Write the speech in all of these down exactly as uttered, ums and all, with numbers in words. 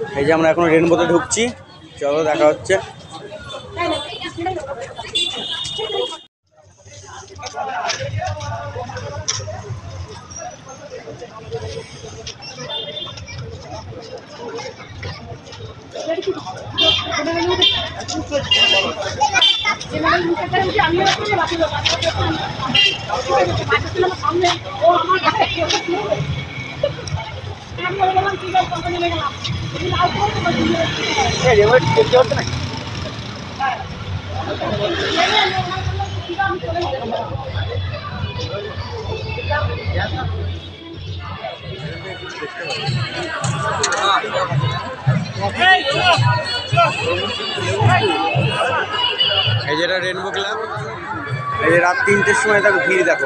এই যে আমরা এখন রেনবোতে ঢুকছি, চলো দেখা হচ্ছে। এই যেটা রেনবো ক্লাব, এই যে রাত তিনটের সময় দেখো ভিড় দেখো।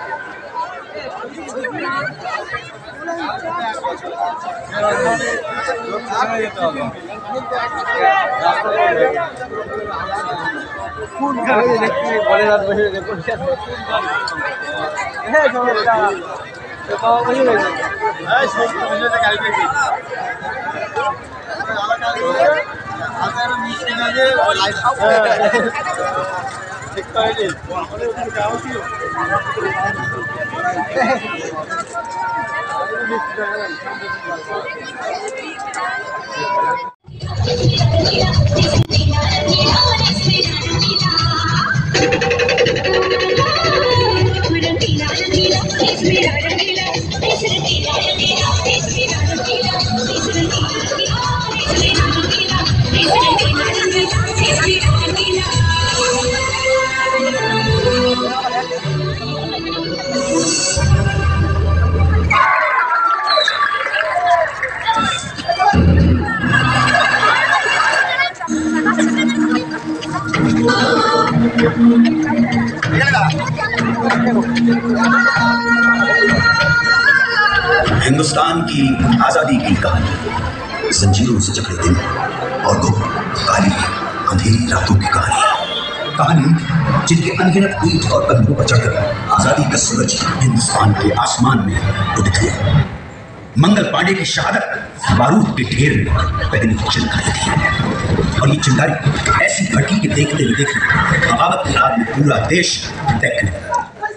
हिंदुस्तान की आजादी की कहानी, जंजीरों से जकड़े दिन और दो काली अंधेरी रातों की कहानी। कहानी जिनके अनगिनत ईंट और कदमों पर चढ़कर आजादी का सूरज हिंदुस्तान के आसमान में उदित हुआ। मंगल पांडे की शहादत बारूद के ढेर में पहली चिंगारी थी, और ये चिंगारी ऐसी भड़की के देखते हुए देखते बगावत की आग में पूरा देश देखने लगा।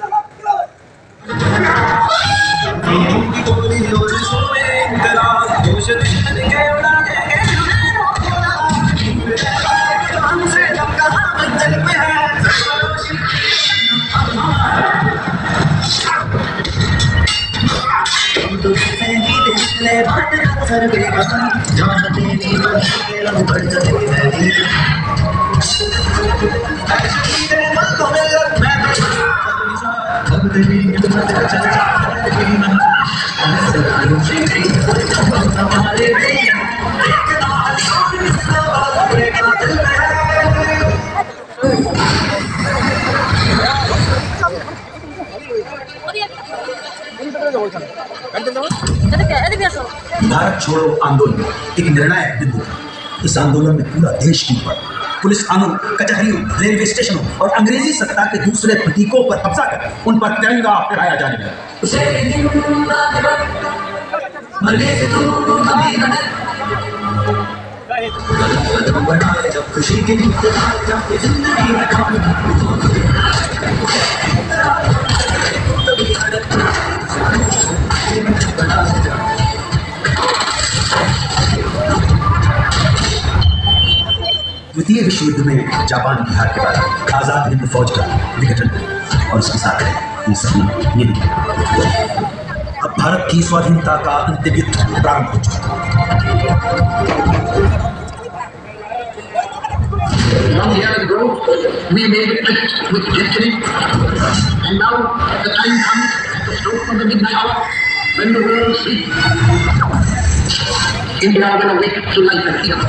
भारत छोड़ो आंदोलन एक निर्णायक बिंदु था। इस आंदोलन में पूरा देश टूट पड़ा। पुलिस थानों, कचहरियों, रेलवे स्टेशनों और अंग्रेजी सत्ता के दूसरे प्रतीकों पर कब्जा कर उन पर तिरंगा फहराया जाने लगा। खुशी के द्वितीय विश्व युद्ध में जापान की हार के बाद आजाद हिंद फौज का विघटन और उसके साथ ये सपना नहीं। अब भारत की स्वाधीनता का अंतिम युद्ध प्रारंभ हो चुका है। Long years ago, we made it with destiny, and now the time comes to stroke from the midnight hour when the world sleeps. India will awake to life and freedom.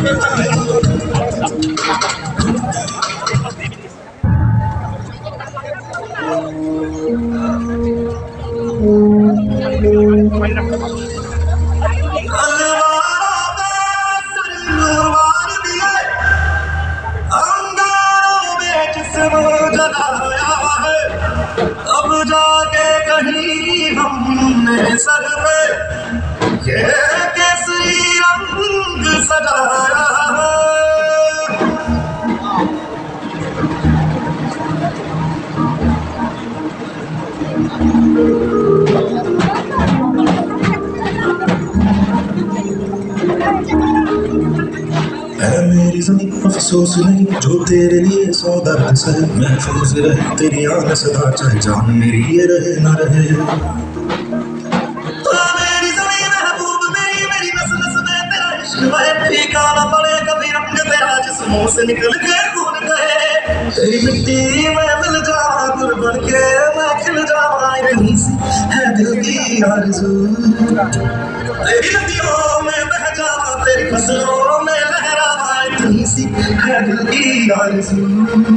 अब जाके कहीं हमने सर पे ये केसरी रंग सजाया है। मेरी ज़मीं अफसोस नहीं जो तेरे लिए सौ दर्द से महफूज रहे तेरी आन सदा चाहे जान मेरी ये रहे ना रहे। मेरी ज़मीं महबूब मेरी मेरी नस नस में तेरा इश्क बहे फीका ना पड़े कभी रंग तेरा जिस्मों से निकल के खून बहे। तेरी मिट्टी में मिल जावा गुल बन के मैं खिल जावा यहीं से है दिल की आरज़ू। तेरी नदियों में बह जावा तेरी फसलों में लहरावा इतनी सी है दिल की आरज़ू।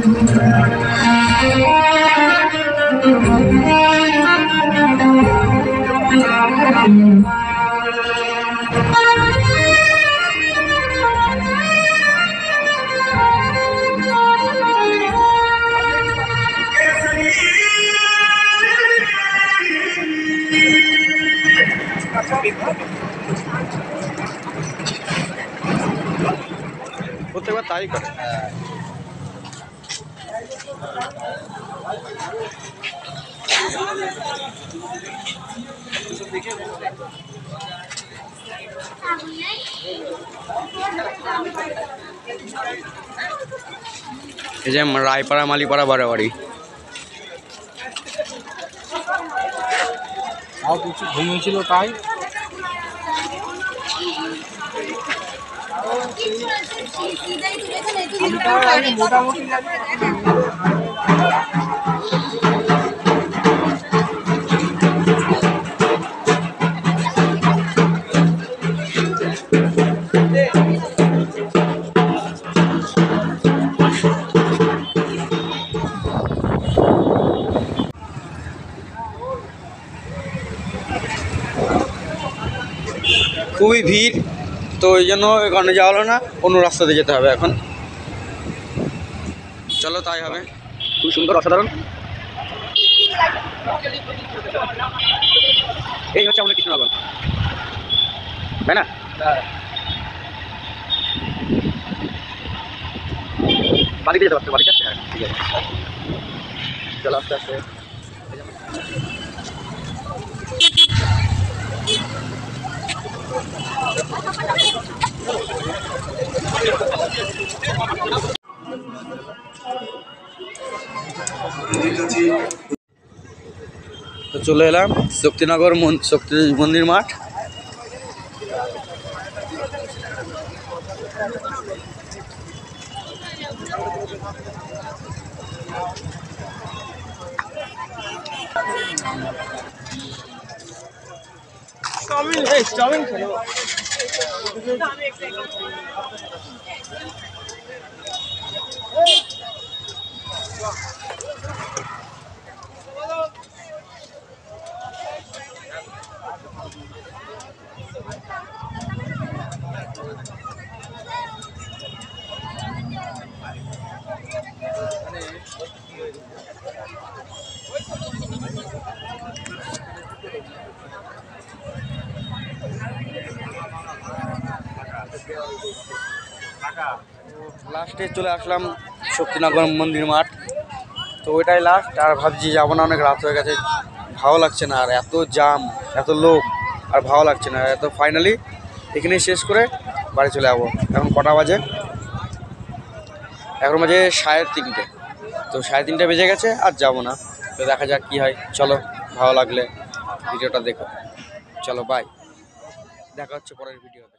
প্রত্যেকবার তাই করে। এই যে রায়পাড়া মালিপাড়া বাড়াবাড়ি আর কিছু ঘুমিয়েছিল তাই মোটামুটি খুবই ভিড়, তো ওই জন্য এখানে যাওয়া হলো না, অন্য রাস্তাতে যেতে হবে এখন। চলো তাই হবে। খুব সুন্দর, অসাধারণ। এই হচ্ছে আমাদের কৃষ্ণনগর, তাই না? বাড়িতে যেতে পারছো? বাড়িতে আছে, ঠিক আছে। চলো আস্তে আস্তে। তো চলে এলাম শক্তিনগর শক্তি মন্দির মাঠ। চাউমিন এই চাউমিন খেলো। লাস্টে চলে আসলাম শক্তিনগর মন্দির মাঠ। তো ওইটাই লাস্ট, আর ভাবছি যাবো না, অনেক রাত হয়ে গেছে, ভালো লাগছে না, আর এত জাম, এত লোক, আর ভালো লাগছে না। তো ফাইনালি এখানেই শেষ করে বাড়ি চলে যাবো। এখন কটা বাজে? এখন বাজে সাড়ে তিনটে। তো সাড়ে তিনটে বেজে গেছে, আর যাবো না। তো দেখা যাক কী হয়। চলো, ভালো লাগলে ভিডিওটা দেখো। চলো বাই, দেখা হচ্ছে পরের ভিডিওতে।